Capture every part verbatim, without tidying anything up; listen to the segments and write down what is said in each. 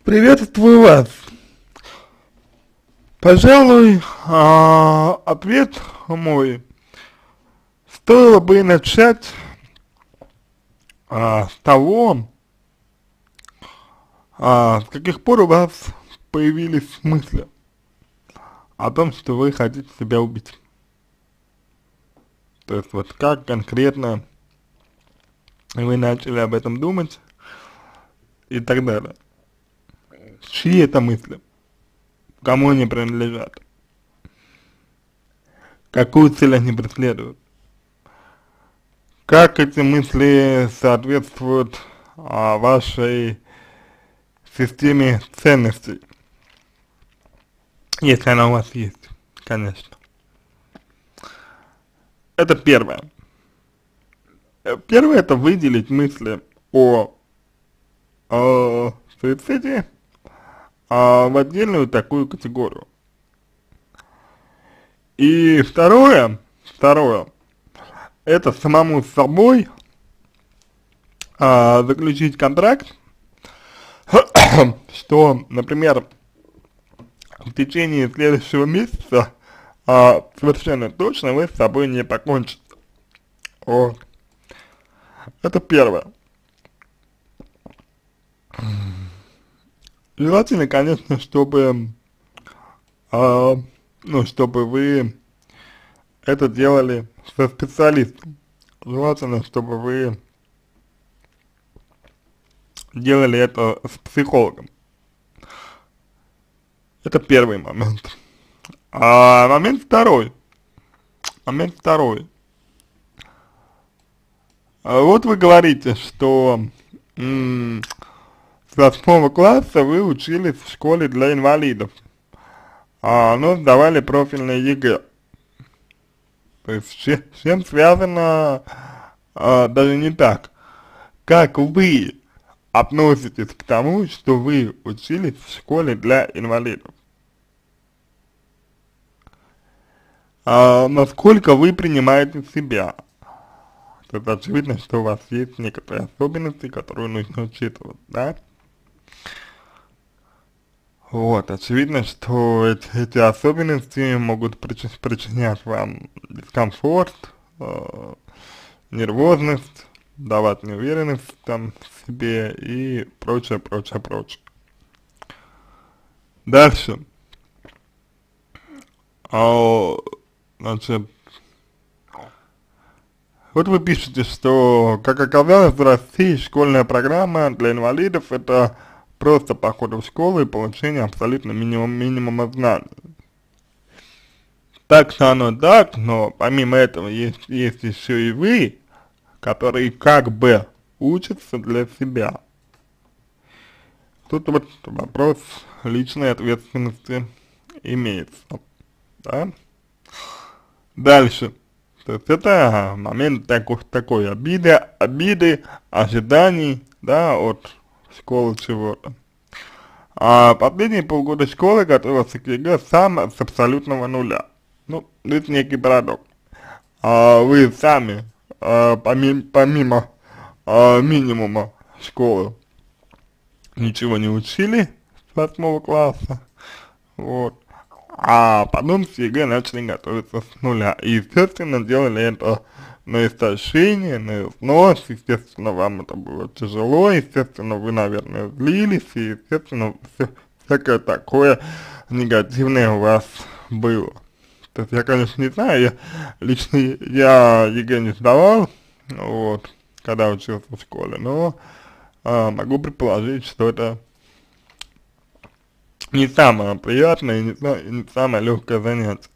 Приветствую вас. Пожалуй, а, ответ мой стоило бы начать а, с того, а, с каких пор у вас появились мысли о том, что вы хотите себя убить. То есть вот как конкретно вы начали об этом думать и так далее. Чьи это мысли? Кому они принадлежат? Какую цель они преследуют? Как эти мысли соответствуют а, вашей системе ценностей, если она у вас есть, конечно. Это первое. Первое — это выделить мысли о, о суициде а, в отдельную такую категорию. И второе, второе, это самому с собой а, заключить контракт, что, например, в течение следующего месяца а, совершенно точно вы с собой не покончите. Вот. Это первое. Желательно, конечно, чтобы, а, ну, чтобы вы это делали со специалистом. Желательно, чтобы вы делали это с психологом. Это первый момент. А момент второй. Момент второй. А вот вы говорите, что м с восьмого класса вы учились в школе для инвалидов, а, но сдавали профильное ЕГЭ. То есть с чем связано а, даже не так. Как вы относитесь к тому, что вы учились в школе для инвалидов? А, насколько вы принимаете себя? Это очевидно, что у вас есть некоторые особенности, которые нужно учитывать, да? Вот, очевидно, что эти, эти особенности могут причи причинять вам дискомфорт, э, нервозность, давать неуверенность там в себе и прочее, прочее, прочее. Дальше. А, значит, вот вы пишете, что, как оказалось, в России школьная программа для инвалидов — это просто поход в школу и получение абсолютно минимум, минимума знаний. Так-то оно так, но помимо этого есть, есть еще и вы, которые как бы учатся для себя. Тут вот вопрос личной ответственности имеется, да? Дальше. То есть это момент такой, такой обиды, обиды, ожиданий, да, от школы чего-то. А последние полгода школы готовился к ЕГЭ сам с абсолютного нуля. Ну, это некий парадокс. А вы сами, а, помимо, помимо а, минимума школы, ничего не учили с восьмого класса, вот. А потом с ЕГЭ начали готовиться с нуля. И, естественно, делали это на истощение, на износ, естественно, вам это было тяжело, естественно, вы, наверное, злились, и, естественно, все, всякое такое негативное у вас было. То есть я, конечно, не знаю, я, лично я ЕГЭ не сдавал, вот, когда учился в школе, но а, могу предположить, что это не самое приятное и не, не самое легкое занятие.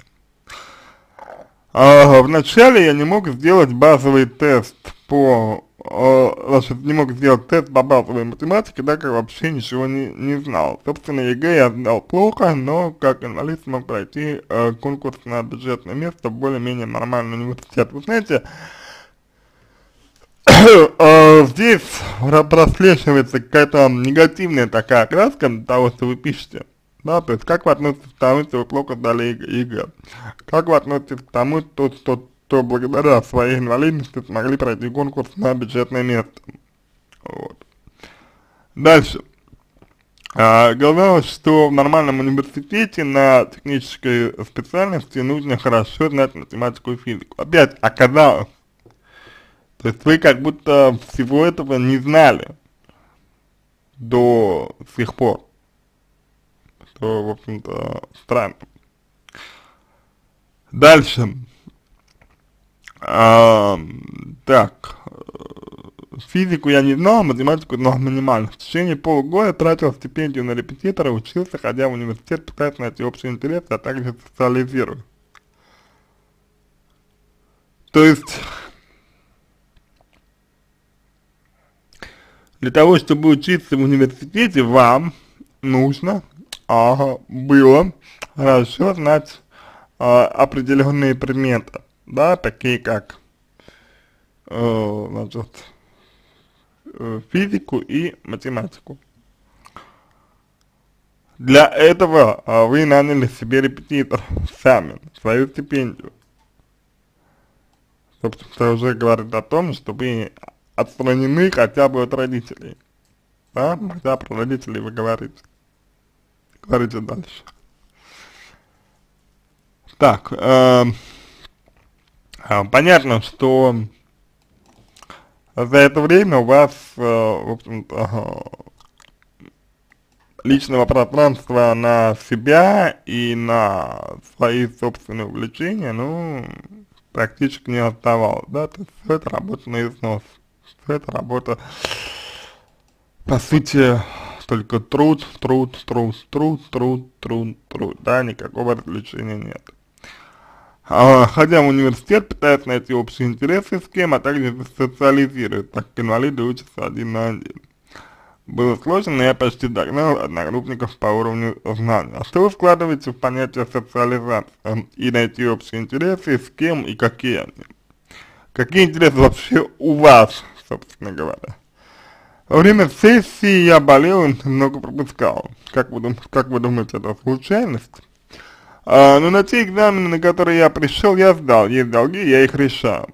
А, вначале я не мог сделать базовый тест по, а, значит, не мог сделать тест по базовой математике, так как вообще ничего не, не знал. Собственно, ЕГЭ я сдал плохо, но как инвалид смог пройти а, конкурс на бюджетное место в более-менее нормальный университет. Вы знаете, здесь прослеживается какая-то негативная такая окраска того, что вы пишете. Да, то есть как вы относитесь к тому, что вы плохо сдали ЕГЭ? Как вы относитесь к тому, что, что, что благодаря своей инвалидности смогли пройти конкурс на бюджетное место? Вот. Дальше. А, говорилось, что в нормальном университете на технической специальности нужно хорошо знать математику и физику. Опять оказалось, то есть вы как будто всего этого не знали до сих пор, что, в общем-то, странно. Дальше. А, так, физику я не знал, математику знал минимально. В течение полугода тратил стипендию на репетитора, учился, ходя в университет, пытаясь найти общий интерес, а также социализирую. То есть, для того, чтобы учиться в университете, вам нужно а, было хорошо знать а, определенные предметы, да, такие как, э, значит, э, физику и математику. Для этого а, вы наняли себе репетитор сами, свою стипендию. Собственно, это уже говорит о том, что вы отстранены хотя бы от родителей. Да, хотя про родителей вы говорите. Говорите дальше. Так, э, э, понятно, что за это время у вас, э, в общем-то, э, личного пространства на себя и на свои собственные увлечения, ну, практически не оставалось, да, то есть все это работа на износ, все это работа, по сути, только труд, труд, труд, труд, труд, труд, труд, да, никакого развлечения нет. А, ходя в университет, пытаясь найти общие интересы с кем, а также социализирует, так как инвалиды учатся один на один. Было сложно, но я почти догнал одногруппников по уровню знаний. А что вы вкладываете в понятие социализации и найти общие интересы, с кем и какие они? Какие интересы вообще у вас, собственно говоря? Во время сессии я болел и много пропускал. Как вы, дум как вы думаете, это случайность? А, но на те экзамены, на которые я пришел, я сдал. Есть долги, я их решал.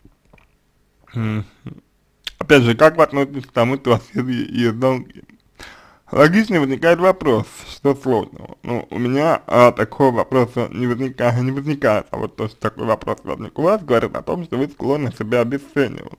Опять же, как вы относитесь к тому, что у вас есть, есть долги? Логично возникает вопрос, что сложного. Ну, у меня а, такого вопроса не возникает, не возникает. А вот то, что такой вопрос возник у вас, говорит о том, что вы склонны себя обесценивать.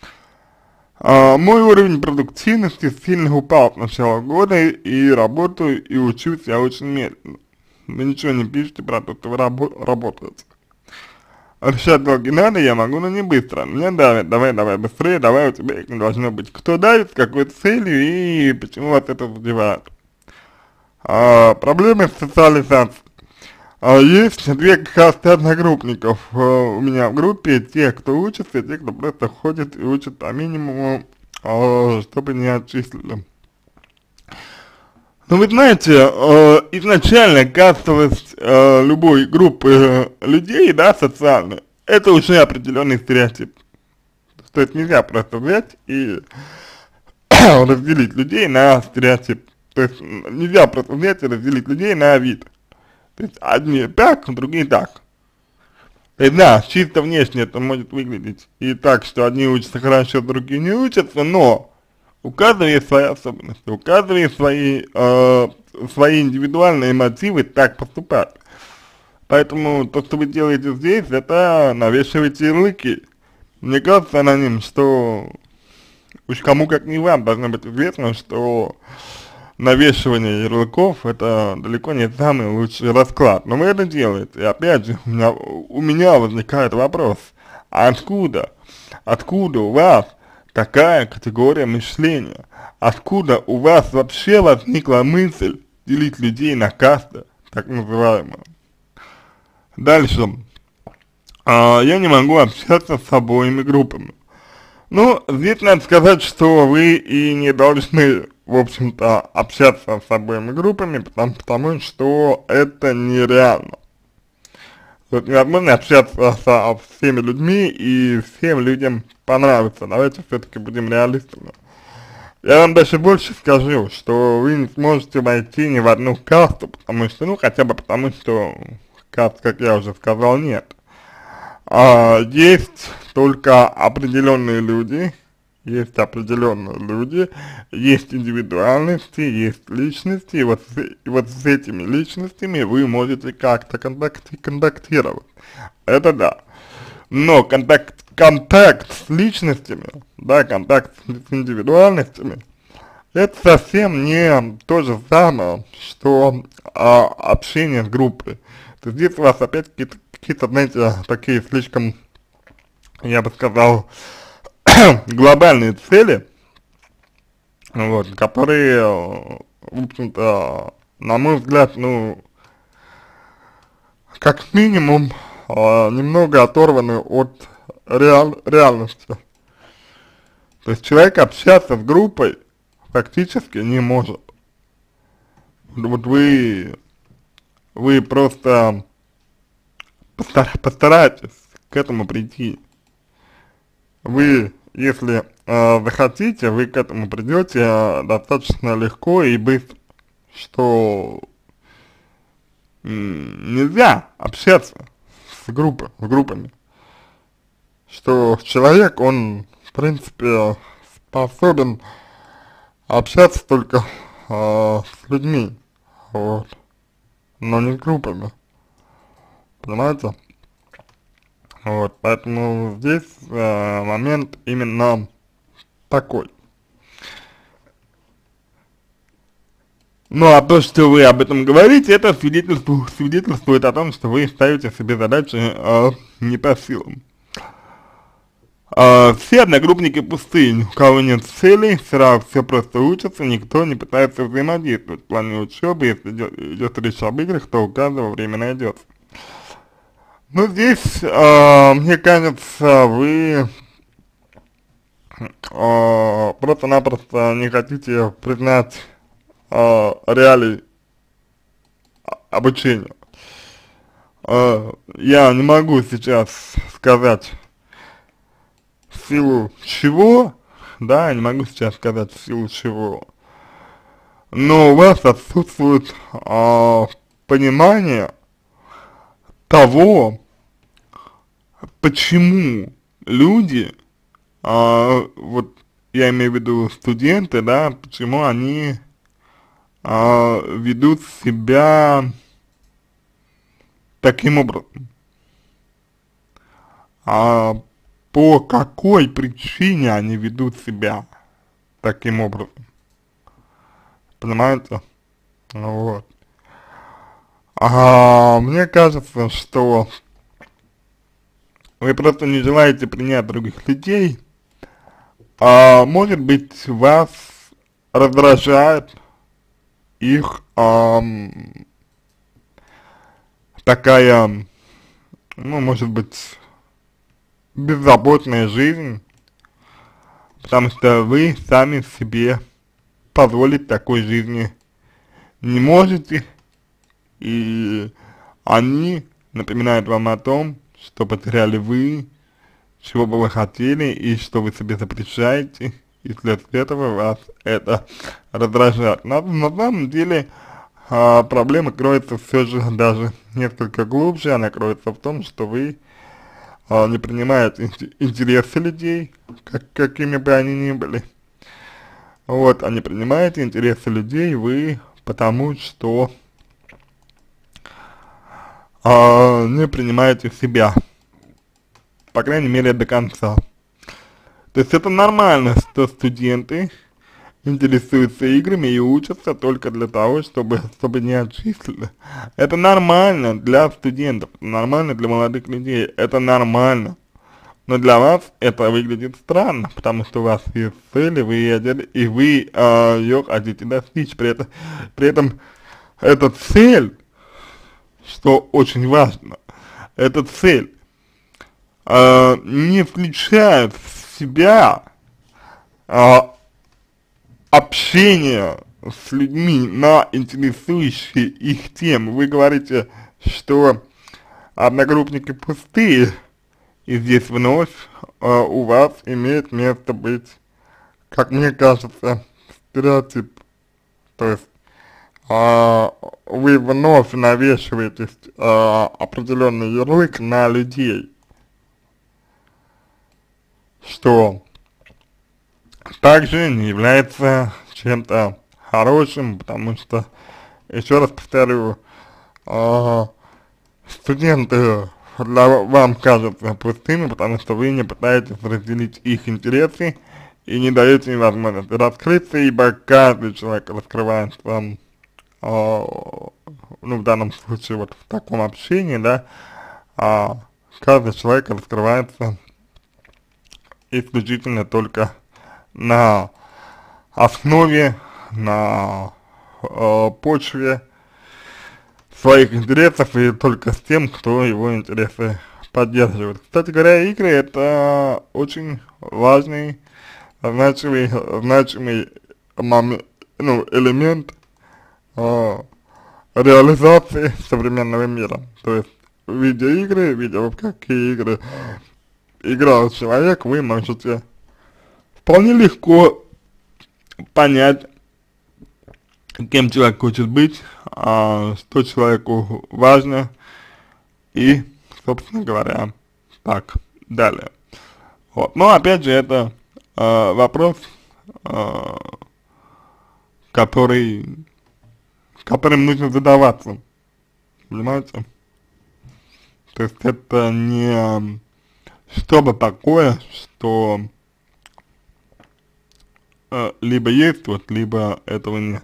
А, мой уровень продуктивности сильно упал с начала года, и работаю, и учусь я очень медленно. Вы ничего не пишете про то, что вы рабо работаете. Решать долги надо, я могу, но не быстро. Мне давит, давай, давай быстрее, давай, у тебя их не должно быть. Кто давит, с какой целью и почему вас это задевает? А, проблемы с социализацией. А, есть две касты одногруппников а, у меня в группе, те, кто учится, и те, кто просто ходит и учит по минимуму, а, чтобы не отчислили. Ну, вы знаете, э, изначально кастовость э, любой группы э, людей, да, социальной, это уже определенный стереотип. То есть нельзя просто взять и разделить людей на стереотип. То есть нельзя просто взять и разделить людей на вид. То есть одни так, другие так. То есть да, чисто внешне это может выглядеть и так, что одни учатся хорошо, другие не учатся, но у каждого есть свои особенности, у каждого есть свои, э, свои индивидуальные мотивы так поступать. Поэтому то, что вы делаете здесь, это навешиваете ярлыки. Мне кажется, аноним, что уж кому как не вам должно быть известно, что навешивание ярлыков это далеко не самый лучший расклад. Но вы это делаете. И опять же, у меня, у меня возникает вопрос, откуда, откуда у вас такая категория мышления? Откуда у вас вообще возникла мысль делить людей на касты, так называемые? Дальше. А, я не могу общаться с обоими группами. Ну, здесь надо сказать, что вы и не должны, в общем-то, общаться с обоими группами, потому, потому что это нереально. Вот невозможно общаться со всеми людьми и всем людям понравится. Давайте все-таки будем реалистами. Я вам даже больше скажу, что вы не сможете войти ни в одну касту, потому что, ну, хотя бы потому, что каст, как я уже сказал, нет. А, есть только определенные люди, Есть определенные люди, есть индивидуальности, есть личности, и вот, с- и вот с этими личностями вы можете как-то контакти контактировать. Это да. Но контакт, контакт с личностями, да, контакт с индивидуальностями, это совсем не то же самое, что а, общение с группой. То есть здесь у вас опять какие-то, какие-то, знаете, такие слишком, я бы сказал, глобальные цели, вот, которые, э, в общем-то, на мой взгляд, ну, как минимум, а, немного оторваны от реаль, реальности. То есть человек общаться с группой фактически не может. Вот вы, вы просто постар, постарайтесь к этому прийти. Вы, если э, захотите, вы к этому придете э, достаточно легко и быстро, что м, нельзя общаться с группой, с группами, что человек, он, в принципе, способен общаться только э, с людьми, вот, но не с группами, понимаете? Вот, поэтому здесь э, момент именно такой. Ну а то, что вы об этом говорите, это свидетельствует, свидетельствует о том, что вы ставите себе задачи э, не по силам. Э, все одногруппники пустые, ни у кого нет целей, все, все просто учатся, никто не пытается взаимодействовать в плане учебы, если идет, идет речь об играх, то у каждого время найдется. Ну здесь, э, мне кажется, вы э, просто-напросто не хотите признать э, реалии обучения. Э, я не могу сейчас сказать в силу чего, да, я не могу сейчас сказать в силу чего, но у вас отсутствует э, понимание того, почему люди, э, вот я имею в виду студенты, да, почему они э, ведут себя таким образом. А по какой причине они ведут себя таким образом, понимаете? Вот. А мне кажется, что вы просто не желаете принять других людей, а может быть вас раздражает их ам, такая, ну может быть, беззаботная жизнь, потому что вы сами себе позволить такой жизни не можете, и они напоминают вам о том, что потеряли вы, чего бы вы хотели и что вы себе запрещаете, и вследствие этого вас это раздражает. На, на самом деле а, проблема кроется все же даже несколько глубже, она кроется в том, что вы а, не принимаете интересы людей, как, какими бы они ни были. Вот, а не принимаете интересы людей вы потому, что а, не принимаете себя, по крайней мере, до конца. То есть это нормально, что студенты интересуются играми и учатся только для того, чтобы, чтобы не отчислили. Это нормально для студентов, нормально для молодых людей, это нормально. Но для вас это выглядит странно, потому что у вас есть цели, вы едете, и вы э, ее хотите достичь. При этом, при этом эта цель, что очень важно, эта цель э, не включает в себя э, общение с людьми на интересующие их темы. Вы говорите, что одногруппники пустые, и здесь вновь э, у вас имеет место быть, как мне кажется, стереотип. То есть э, вы вновь навешиваете э, определенный ярлык на людей, что также не является чем-то хорошим, потому что, еще раз повторю, э, студенты для вам кажутся пустыми, потому что вы не пытаетесь разделить их интересы и не даете им возможность раскрыться, ибо каждый человек раскрывается, э, ну, в данном случае, вот в таком общении, да, э, каждый человек раскрывается исключительно только на основе, на э, почве своих интересов и только с тем, кто его интересы поддерживает. Кстати говоря, игры — это очень важный, значимый, значимый момент, ну, элемент э, реализации современного мира. То есть видеоигры, видео какие игры играл человек, вы можете вполне легко понять, кем человек хочет быть, а, что человеку важно, и, собственно говоря, так далее. Вот. Но опять же, это э, вопрос, э, который, которым нужно задаваться, понимаете? То есть это не что-то такое, что э, либо есть, вот, либо этого нет.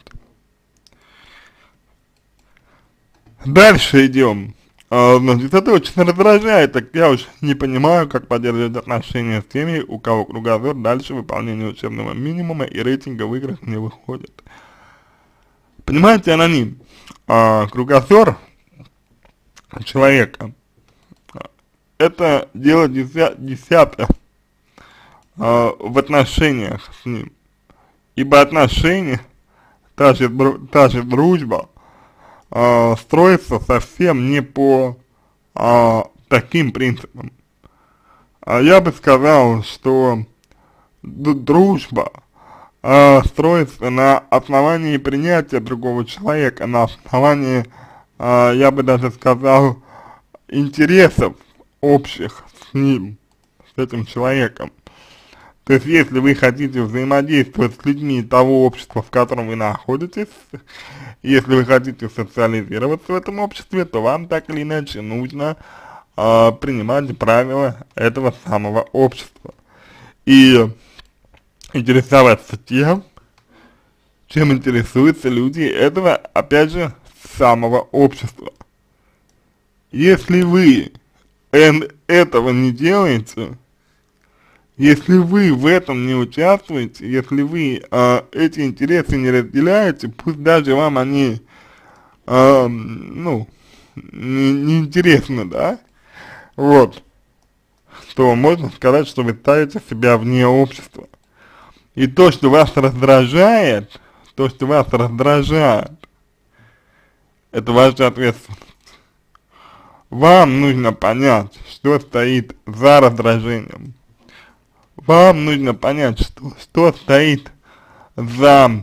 Дальше идем. А, значит, это очень раздражает, так я уж не понимаю, как поддерживать отношения с теми, у кого кругозор дальше выполнения учебного минимума и рейтинга в играх не выходит. Понимаете, аноним, а, кругозор человека — это дело десятое а, в отношениях с ним, ибо отношения, та же, та же дружба, Uh, строится совсем не по uh, таким принципам. Uh, я бы сказал, что дружба uh, строится на основании принятия другого человека, на основании, uh, я бы даже сказал, интересов общих с ним, с этим человеком. То есть, если вы хотите взаимодействовать с людьми того общества, в котором вы находитесь, если вы хотите социализироваться в этом обществе, то вам так или иначе нужно э, принимать правила этого самого общества. И интересоваться тем, чем интересуются люди этого, опять же, самого общества. Если вы этого не делаете, если вы в этом не участвуете, если вы э, эти интересы не разделяете, пусть даже вам они, э, ну, не, не интересны, да, вот, то можно сказать, что вы ставите себя вне общества. И то, что вас раздражает, то, что вас раздражает, это ваша ответственность. Вам нужно понять, что стоит за раздражением. Вам нужно понять, что, что стоит за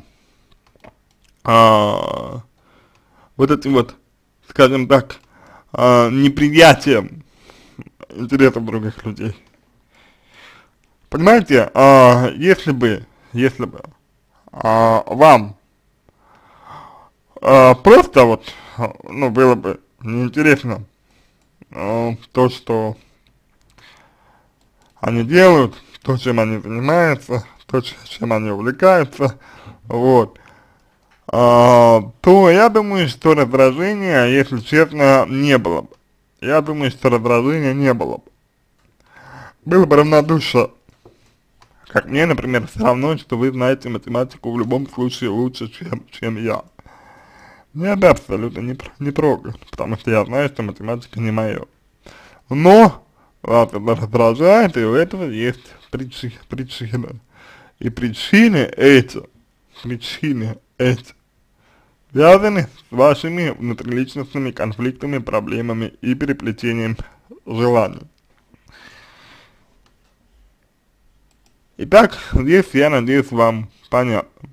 а, вот этим вот, скажем так, а, неприятием интересов других людей. Понимаете, а, если бы, если бы а, вам а, просто вот, ну, было бы неинтересно а, то, что они делают, то, чем они занимаются, то, чем они увлекаются, вот, а, то я думаю, что раздражения, если честно, не было бы. Я думаю, что раздражения не было бы. Было бы равнодушие. Как мне, например, все равно, что вы знаете математику в любом случае лучше, чем, чем я. Меня это абсолютно не, не трогает, потому что я знаю, что математика не моя. Но вас это раздражает, и у этого есть причина, причина. И причины эти, причины эти связаны с вашими внутриличностными конфликтами, проблемами и переплетением желаний. Итак, здесь, я надеюсь, вам понятно.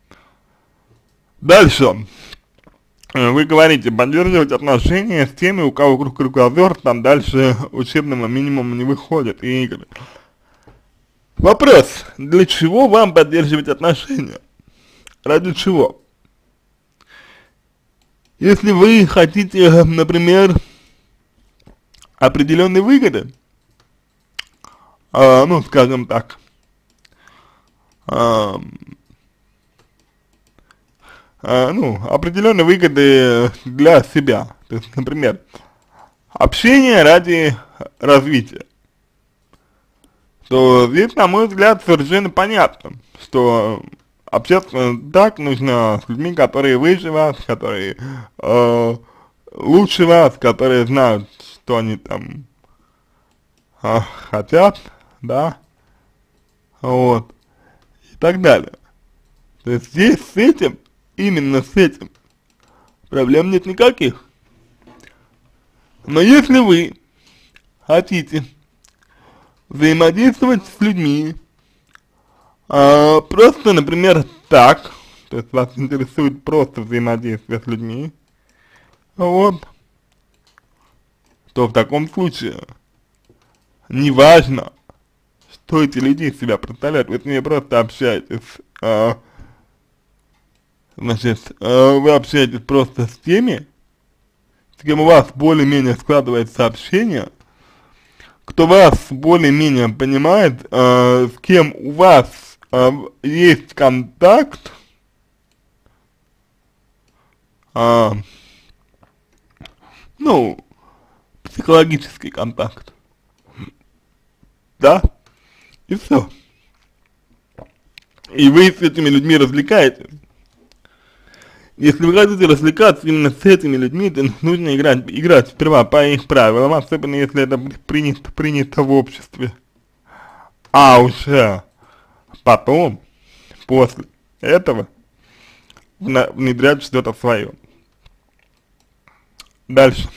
Дальше. Вы говорите, поддерживать отношения с теми, у кого кругозор, там дальше учебного минимума не выходит, и игры. Вопрос, для чего вам поддерживать отношения? Ради чего? Если вы хотите, например, определенной выгоды, а, ну, скажем так, а, а, ну, определенной выгоды для себя, то есть, например, общение ради развития, то здесь, на мой взгляд, совершенно понятно, что общаться так нужно с людьми, которые выше вас, которые э, лучше вас, которые знают, что они там э, хотят, да, вот, и так далее. То есть здесь с этим, именно с этим, проблем нет никаких. Но если вы хотите взаимодействовать с людьми, а, просто, например, так, то есть вас интересует просто взаимодействие с людьми, вот, то в таком случае неважно, что эти люди из себя представляют, вы с ними просто общаетесь, а, значит, а, вы общаетесь просто с теми, с кем у вас более-менее складывается общение, кто вас более-менее понимает, э, с кем у вас э, есть контакт, э, ну, психологический контакт, да, и все. И вы с этими людьми развлекаетесь. Если вы хотите развлекаться именно с этими людьми, то нужно играть, играть сперва по их правилам, особенно если это принято, принято в обществе. А уже потом, после этого, внедрять что-то свое. Дальше.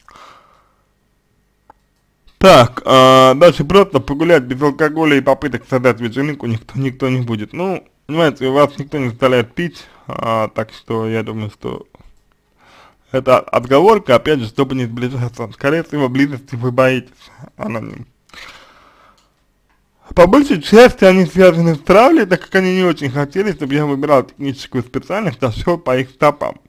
Так, а, дальше просто погулять без алкоголя и попыток создать вечеринку никто, никто не будет. Ну, понимаете, вас никто не заставляет пить, а, так что я думаю, что это отговорка, опять же, чтобы не сближаться. Скорее всего, близости вы боитесь аноним. По большей части они связаны с травлей, так как они не очень хотели, чтобы я выбирал техническую специальность, а шел по их стопам.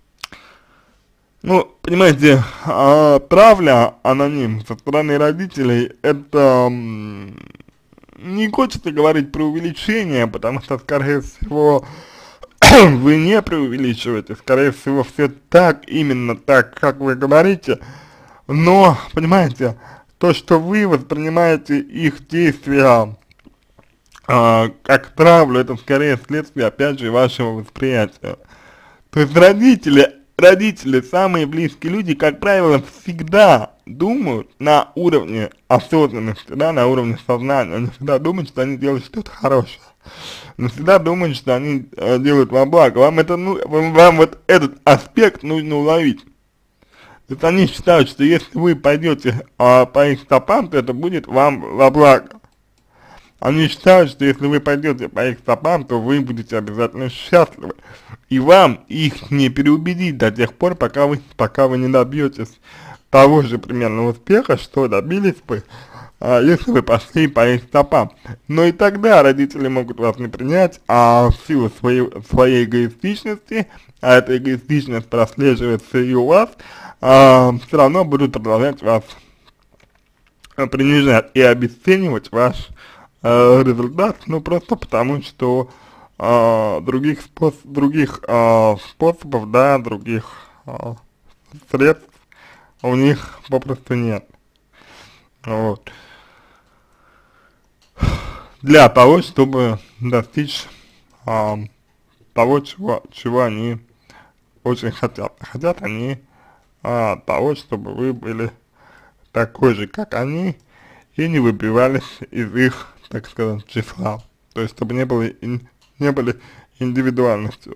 Ну, понимаете, а, травля аноним со стороны родителей, это м, не хочется говорить про увеличение, потому что, скорее всего, вы не преувеличиваете, скорее всего, все так, именно так, как вы говорите, но, понимаете, то, что вы воспринимаете их действия а, как травлю, это скорее следствие, опять же, вашего восприятия. То есть родители, родители, самые близкие люди, как правило, всегда думают на уровне осознанности, да, на уровне сознания, они всегда думают, что они делают что-то хорошее. Но всегда думают, что они э, делают во благо. Вам это, ну, вам, вам вот этот аспект нужно уловить. То есть они считают, что если вы пойдете э, по их стопам, то это будет вам во благо. Они считают, что если вы пойдете по их стопам, то вы будете обязательно счастливы. И вам их не переубедить до тех пор, пока вы, пока вы не добьетесь того же примерно успеха, что добились бы, а, если вы пошли по их стопам. Но и тогда родители могут вас не принять, а в силу своей, своей эгоистичности, а эта эгоистичность прослеживается и у вас, а, все равно будут продолжать вас принижать и обесценивать ваш э, результат, ну просто потому, что э, других, спос других э, способов, да, других э, средств у них попросту нет. Вот. Для того, чтобы достичь э, того, чего, чего они очень хотят. Хотят они э, того, чтобы вы были такой же, как они, и не выбивались из их, так сказать, числа. То есть, чтобы не были, не были индивидуальностью.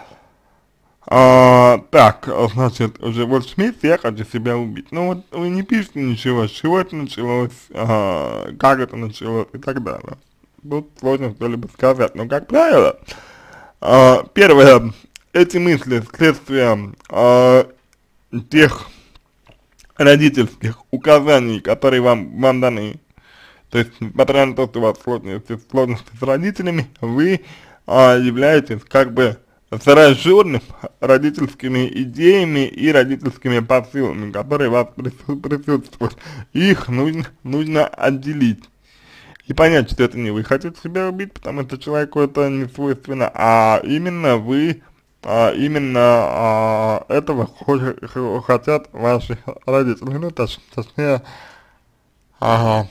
А, так, значит, уже вот в месяце я хочу себя убить. Ну вот вы не пишете ничего, с чего это началось, а, как это началось и так далее. Тут сложно что-либо сказать, но как правило, а, первое, эти мысли следствие а, тех родительских указаний, которые вам, вам даны. То есть, несмотря на то, что у вас сложности, сложности с родителями, вы а, являетесь как бы зараженным родительскими идеями и родительскими посылами, которые у вас прису присутствуют. Их нужно, нужно отделить. И понять, что это не вы хотите себя убить, потому что человеку это не свойственно, а именно вы, а именно а, этого хотят ваши родители, ну, точ, точнее, ага,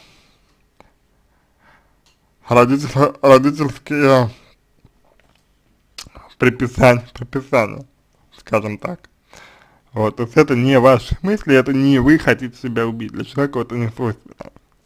родитель, родительские приписания, приписания, скажем так. Вот, то есть это не ваши мысли, это не вы хотите себя убить, для человека это не свойственно.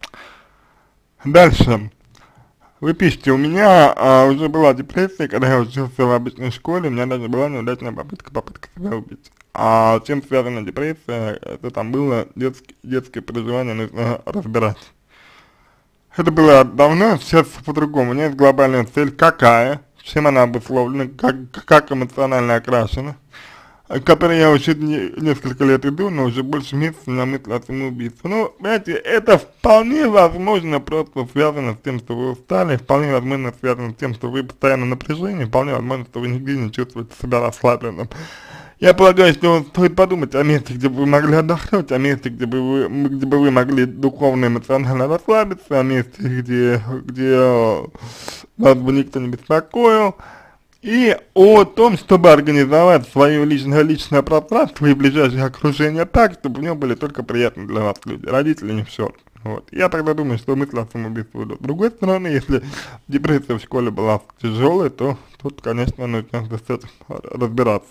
Дальше. Вы пишете, у меня а, уже была депрессия, когда я учился в обычной школе, у меня даже была неудачная попытка, попытка себя убить. А чем связана депрессия, это там было детские, детские переживания, нужно разбирать. Это было давно, сейчас по-другому. У меня есть глобальная цель, какая, чем она обусловлена, как, как эмоционально окрашена, к которой я уже не, несколько лет иду, но уже больше месяца у меня мысль о самоубийстве. Ну, понимаете, это вполне возможно просто связано с тем, что вы устали, вполне возможно связано с тем, что вы постоянно в напряжении, вполне возможно, что вы нигде не чувствуете себя расслабленным. Я полагаю, что стоит подумать о месте, где бы вы могли отдохнуть, о месте, где бы вы, где бы вы могли духовно и эмоционально расслабиться, о месте, где, где вас бы никто не беспокоил, и о том, чтобы организовать свое личное, личное пространство и ближайшее окружение так, чтобы в нем были только приятные для вас люди, родители не в счет. Вот. Я тогда думаю, что мысль о самоубийстве идут. С другой стороны, если депрессия в школе была тяжелой, то тут, конечно, нужно с этим разбираться.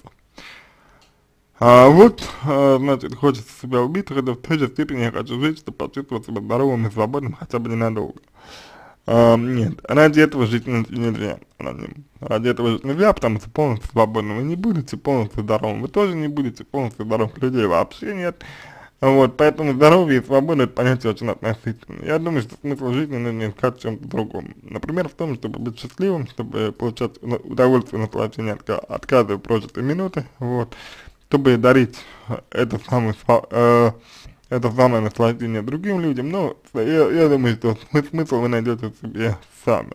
А вот, а, значит, хочется себя убить, когда в той же степени я хочу жить, чтобы почувствовать себя здоровым и свободным хотя бы ненадолго. А, нет, ради этого жить нельзя. Ради, ради этого жить нельзя, потому что полностью свободным вы не будете, полностью здоровым вы тоже не будете, полностью здоровых людей вообще нет. Вот, поэтому здоровье и свобода — это понятие очень относительное. Я думаю, что смысл жизни нужно искать в чем-то другом. Например, в том, чтобы быть счастливым, чтобы получать удовольствие, наслаждение от, от каждой прожитой минуты, вот, чтобы дарить это самое, э, это самое наслаждение другим людям. Но я, я думаю, что смысл вы найдете в себе сами.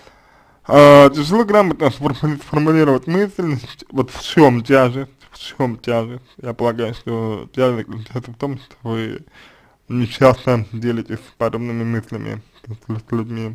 А, тяжело грамотно сформулировать мысль, вот в чем тяжесть, в чем тяжесть. Я полагаю, что тяжесть заключается в том, что вы нечасто делитесь подобными мыслями с, с людьми.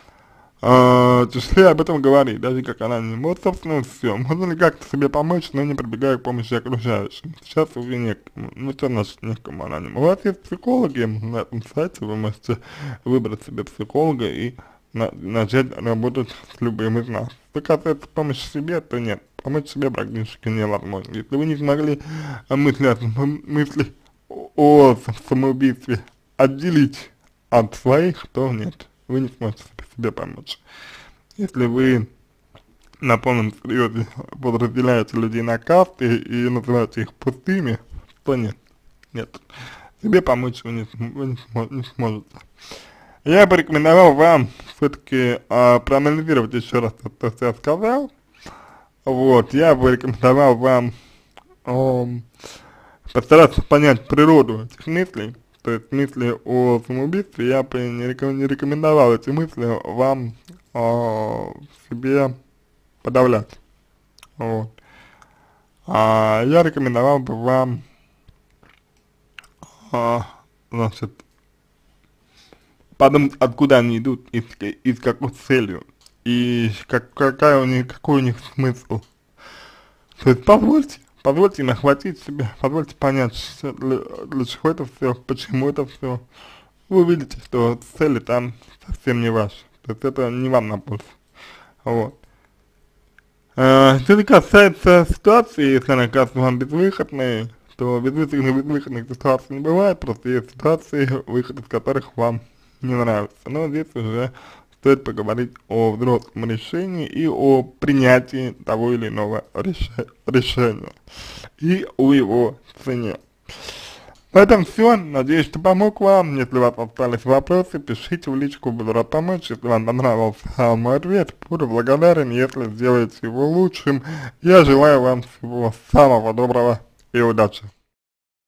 А, тяжелее об этом говорить, даже как аноним. Вот, собственно, все. Можно ли как-то себе помочь, но не прибегая к помощи окружающим? Сейчас уже некому. Ну, что значит некому аноним? У вас есть психологи на этом сайте, вы можете выбрать себе психолога и на, начать работать с любым из нас. Что касается помощи себе, то нет. Помочь себе практически невозможно. Если вы не смогли мысли, от, мысли о самоубийстве отделить от своих, то нет. Вы не сможете себе помочь. Если вы на полном серьезе подразделяете людей на касты и называете их пустыми, то нет, нет. Себе помочь вы не, вы не, смо не сможете. Я бы рекомендовал вам все-таки а, проанализировать еще раз то, что я сказал. Вот, я бы рекомендовал вам а, постараться понять природу этих мыслей. То есть мысли о самоубийстве, я бы не рекомендовал эти мысли вам э, себе подавлять. Вот. А я рекомендовал бы вам, э, значит, подумать, откуда они идут и, и с какой целью, и как, какая у них, какой у них смысл. То есть позвольте. Позвольте им охватить себя, позвольте понять, что, для, для чего это все, почему это все. Вы увидите, что цели там совсем не ваши. То есть это не вам на пользу. Вот. А, что касается ситуации, если она кажется вам безвыходной, то безвыходных, безвыходных ситуаций не бывает, просто есть ситуации, выход из которых вам не нравится. Но здесь уже стоит поговорить о взрослом решении и о принятии того или иного реш решения и о его цене. На этом все. Надеюсь, что помог вам. Если у вас остались вопросы, пишите в личку, буду рад помочь. Если вам понравился мой ответ, буду благодарен, если сделаете его лучшим. Я желаю вам всего самого доброго и удачи.